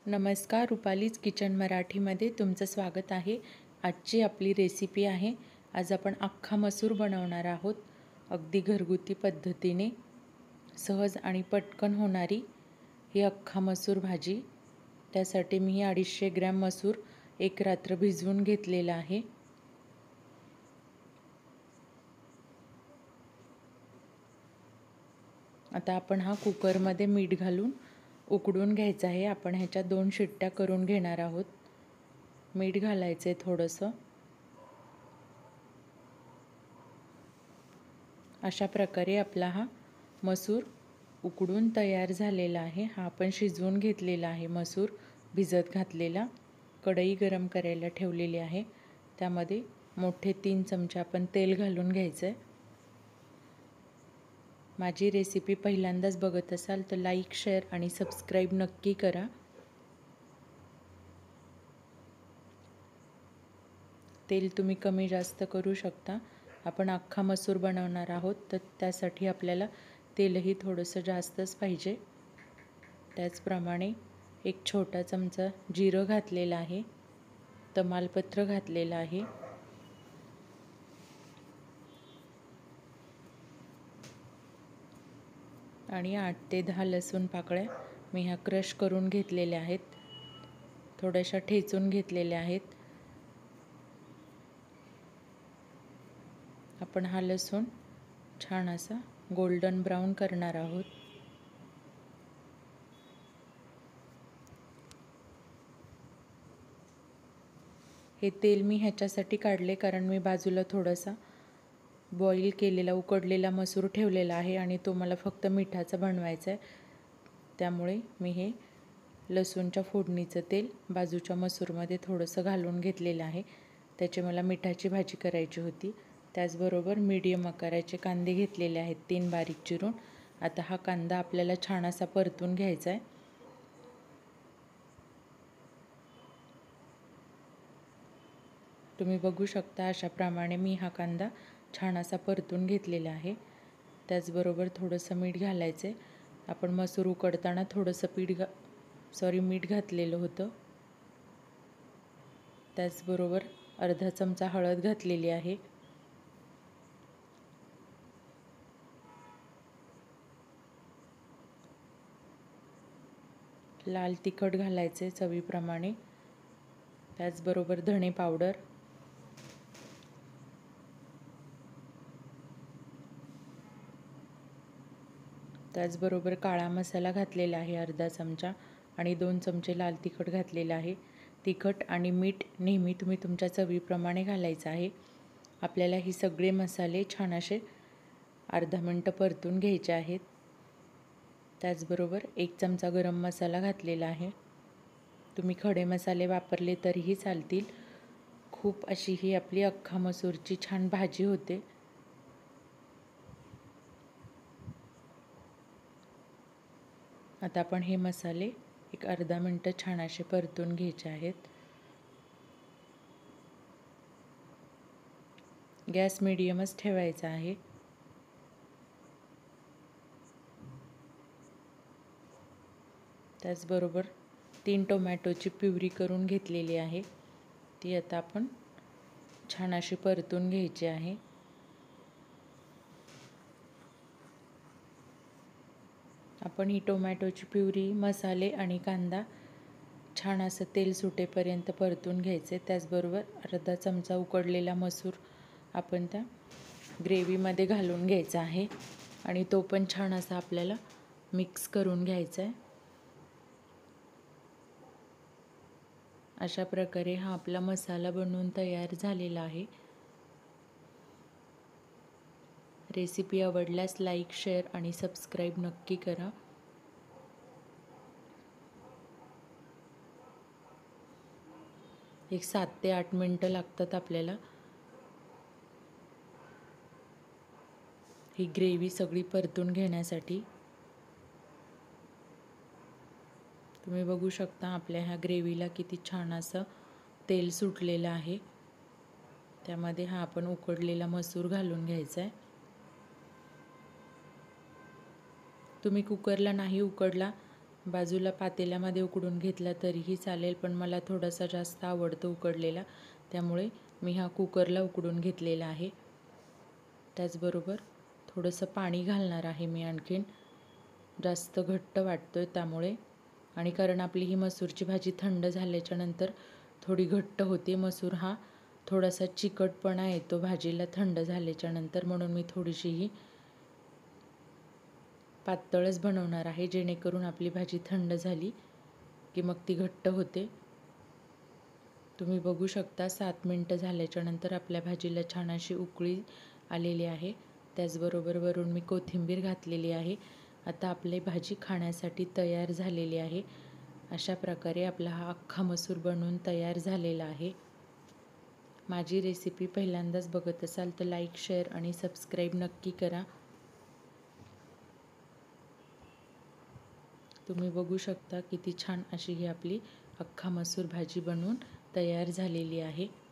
नमस्कार, रुपालीज किचन मराठीमध्ये तुमचं स्वागत आहे। आजची आपली रेसिपी आहे, आज आपण अख्खा मसूर बनवणार आहोत। अगदी घरगुती पद्धतीने सहज आणि पटकन होणारी ही अख्खा मसूर भाजी। त्यासाठी मी 250 ग्रॅम मसूर एक रात्र भिजवून घेतलेला आहे। आता आपण हा कुकरमध्ये मीठ घालून उकडून घ्यायचा आहे। आपण ह्याच्या 2 शिट्ट्या करून घेणार आहोत। मीठ घालायचे थोडंसं। अशा प्रकारे आपला हा मसूर उकडून तयार झालेला आहे। हा आपण शिजवून घेतलेला आहे मसूर भिजत घातलेला। कढई गरम करायला ठेवलेली आहे, त्यामध्ये मोठे 3 चमचे आपण तेल घालून घ्यायचे। माझी रेसिपी पहिल्यांदाच बघत असाल तर लाईक, शेअर आणि सबस्क्राईब नक्की करा। तेल तुम्ही कमी जास्त करू शकता। आपण अख्खा मसूर बनवणार आहोत, तर त्यासाठी आपल्याला तेलही थोडंसं जास्तच पाहिजे। त्याचप्रमाणे एक छोटा चमचा जिरं घातलेला आहे, तमालपत्र घातलेलं आहे, आणि 8 ते 10 लसूण पाकळ्या मी ह्या क्रश करून घेतलेल्या आहेत, थोड्याशा ठेचून घेतलेल्या आहेत। आपण हा लसूण छान असा गोल्डन ब्राउन करणार आहोत। हे तेल मी ह्याच्यासाठी काढले कारण मी बाजूला थोडासा बॉईल केलेला उकडलेला मसूर ठेवलेला आहे आणि तो मला फक्त मिठाचा बनवायचा आहे। त्यामुळे मी हे लसूणच्या फोडणीचं तेल बाजूच्या मसूरमध्ये थोडंसं घालून घेतलेलं आहे। त्याची मला मिठाची भाजी करायची होती। त्याचबरोबर मीडियम आकाराचे कांदे घेतलेले आहेत 3 बारीक चिरून। आता हा कांदा आपल्याला छान असा परतून घ्यायचा आहे। तुम्ही बघू शकता अशा प्रमाणे मी हा कांदा छान असा परतून घेतलेला आहे। त्याचबरोबर थोडंसं मीठ घालायचे। आपण मसूर उकडताना थोडंसं मीठ घातलेलं होतं। त्याचबरोबर अर्धा चमचा हळद घातलेली आहे। लाल तिखट घालायचे चवीप्रमाणे। त्याचबरोबर धणे पावडर, त्याचबरोबर काळा मसाला घातलेला आहे अर्धा चमचा, आणि 2 चमचे लाल तिखट घातलेलं आहे। तिखट आणि मीठ नेहमी तुम्ही तुमच्या चवीप्रमाणे घालायचं आहे। आपल्याला ही सगळे मसाले छान असे अर्धा मिनिट परतून घ्यायचे आहेत। त्याचबरोबर 1 चमचा गरम मसाला घातलेला आहे। तुम्ही खडे मसाले वापरले तरीही चालतील। खूप अशी ही आपली अख्खा मसूरची छान भाजी होते। आता आपण हे मसाले एक अर्धा मिनिट छान असे परतून घ्यायचे आहेत। गॅस मीडियमच ठेवायचा आहे। त्याचबरोबर 3 टोमॅटोची प्युरी करून घेतलेली आहे, ती आता आपण छान अशी परतून घ्यायची आहे। आपण ही टोमॅटोची प्युरी, मसाले आणि कांदा छान असं तेल सुटेपर्यंत परतून घ्यायचे। त्याचबरोबर अर्धा चमचा उकडलेला मसूर आपण त्या ग्रेव्हीमध्ये घालून घ्यायचा आहे आणि तो पण छान असा आपल्याला मिक्स करून घ्यायचा आहे। अशा प्रकारे हा आपला मसाला बनवून तयार झालेला आहे। रेसिपी आवडल्यास लाईक, शेअर आणि सबस्क्राईब नक्की करा। एक 7 ते 8 मिनिटं लागतात आपल्याला ही ग्रेव्ही सगळी परतून घेण्यासाठी। तुम्ही बघू शकता आपल्या ह्या ग्रेव्हीला किती छान असं तेल सुटलेलं आहे। त्यामध्ये हा आपण उकडलेला मसूर घालून घ्यायचा आहे। तुम्ही कुकरला नाही उकडला बाजूला पातेल्यामध्ये उकडून घेतला तरीही चालेल, पण मला थोडासा जास्त आवडतो उकडलेला, त्यामुळे मी हा कुकरला उकडून घेतलेला आहे. त्याचबरोबर थोडंसं पाणी घालणार आहे मी आणखीन, जास्त घट्ट वाटतो आहे त्यामुळे. आणि कारण आपली ही मसूरची भाजी थंड झाल्याच्यानंतर थोडी घट्ट होते. मसूर हा थोडासा चिकटपणा येतो भाजीला थंड झाल्याच्यानंतर, म्हणून मी थोडीशी ही पातळच बनवणार आहे, जेणेकरून आपली भाजी थंड झाली की मग ती घट्ट होते. तुम्ही बघू शकता 7 मिनटं झाल्याच्यानंतर आपल्या भाजीला छान अशी उकळी आलेली आहे. त्याचबरोबर वरून मी कोथिंबीर घातलेली आहे. आता आपली भाजी खाण्यासाठी तयार झालेली आहे. अशा प्रकारे आपला हा अख्खा मसूर बनवून तयार झालेला आहे. माझी रेसिपी पहिल्यांदाच बघत असाल तर लाईक, शेअर आणि सबस्क्राईब नक्की करा. तुम्ही बघू शकता किती छान अशी ही आपली अख्खा मसूर भाजी बनवून तयार झालेली आहे.